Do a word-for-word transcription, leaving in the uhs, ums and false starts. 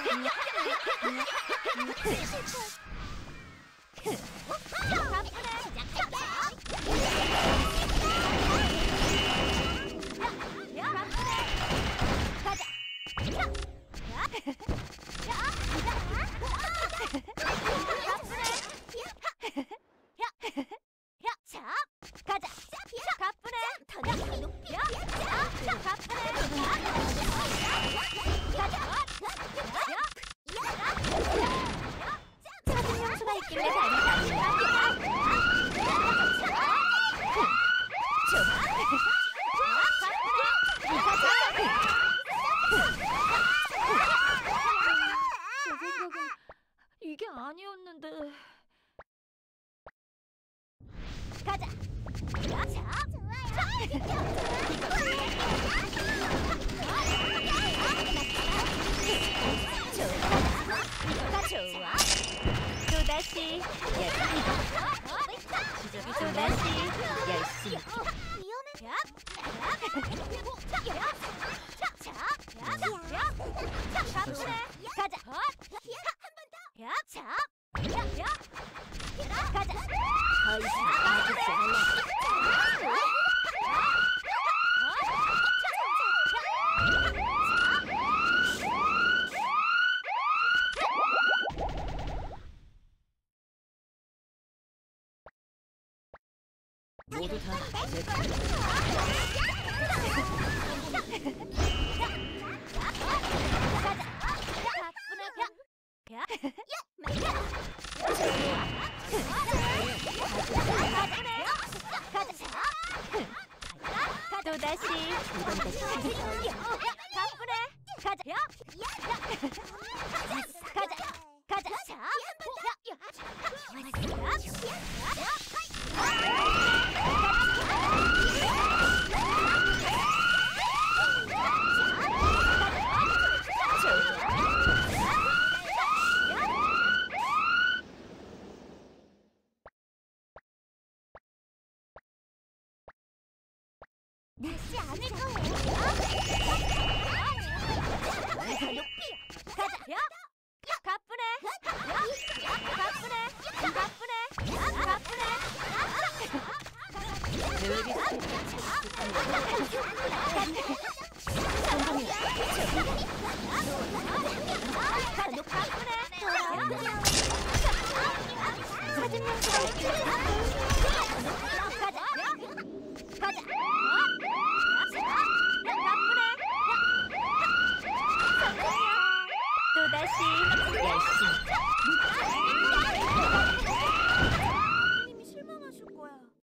이게 아니었는데. 가자. 자, 좋아요. 좋아. 또 다시 열심히. 또 다시 열심히. 위험해. 가자. 야, 자, 야, 야, 가자. 더 이상 가지 않아. 모두 다 제 또 다시 이번 다시 가쁘네. 가자. 가자. 가자. 늦지 않을 거예요. 가자. 야, 가쁘네. 야, 가쁘네. 가쁘네. 가쁘네. 가자. 가쁘네. 사진 명수가 있겠다.